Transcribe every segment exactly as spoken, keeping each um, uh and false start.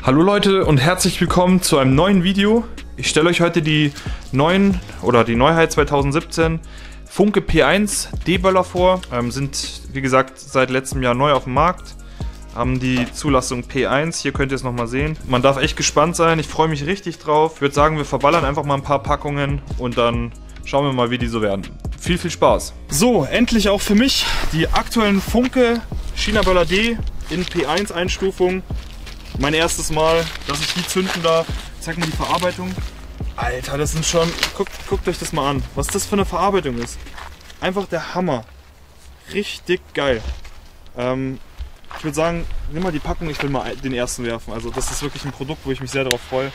Hallo Leute und herzlich willkommen zu einem neuen Video. Ich stelle euch heute die neuen oder die Neuheit zwanzig siebzehn Funke P eins D-Böller vor. Ähm, sind wie gesagt seit letztem Jahr neu auf dem Markt. Haben die Zulassung P eins. Hier könnt ihr es nochmal sehen. Man darf echt gespannt sein. Ich freue mich richtig drauf. Ich würde sagen, wir verballern einfach mal ein paar Packungen und dann schauen wir mal, wie die so werden. Viel, viel Spaß. So, endlich auch für mich die aktuellen Funke China-Böller D in P eins Einstufung. Mein erstes Mal, dass ich die zünden darf. Zeig mal die Verarbeitung. Alter, das sind schon... Guckt, guckt euch das mal an, was das für eine Verarbeitung ist. Einfach der Hammer. Richtig geil. Ähm, ich würde sagen, nimm mal die Packung, ich will mal den ersten werfen. Also das ist wirklich ein Produkt, wo ich mich sehr darauf freue.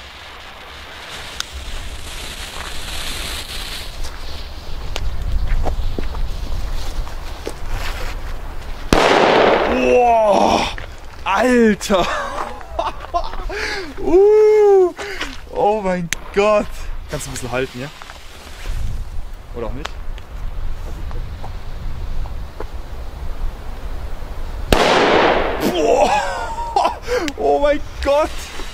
Boah, Alter! uh, oh mein Gott! Kannst du ein bisschen halten, ja? Oder auch nicht? Boah! Oh mein Gott!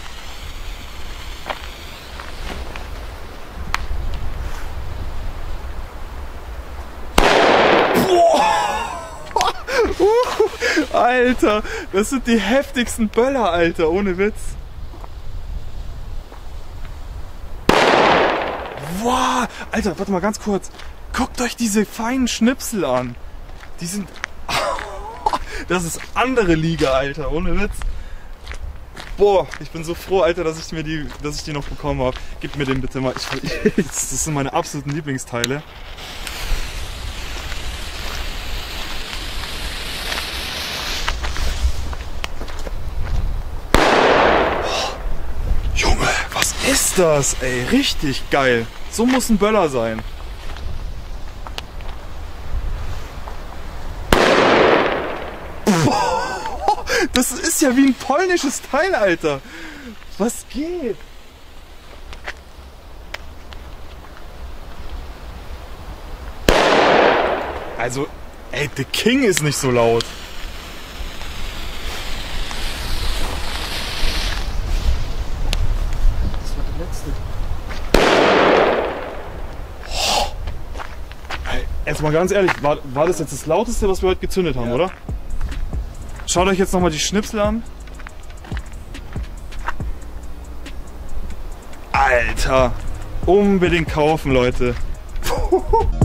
Uh, Alter, das sind die heftigsten Böller, Alter, ohne Witz. Wow, Alter, warte mal ganz kurz. Guckt euch diese feinen Schnipsel an. Die sind... Das ist andere Liga, Alter, ohne Witz. Boah, ich bin so froh, Alter, dass ich mir die, dass ich die noch bekommen habe. Gib mir den bitte mal. Ich, das sind meine absoluten Lieblingsteile. Was ist das, ey? Richtig geil. So muss ein Böller sein. Das ist ja wie ein polnisches Teil, Alter. Was geht? Also, ey, The King ist nicht so laut. Jetzt mal ganz ehrlich, war, war das jetzt das lauteste, was wir heute gezündet haben, ja, oder? Schaut euch jetzt nochmal die Schnipsel an. Alter, unbedingt kaufen, Leute.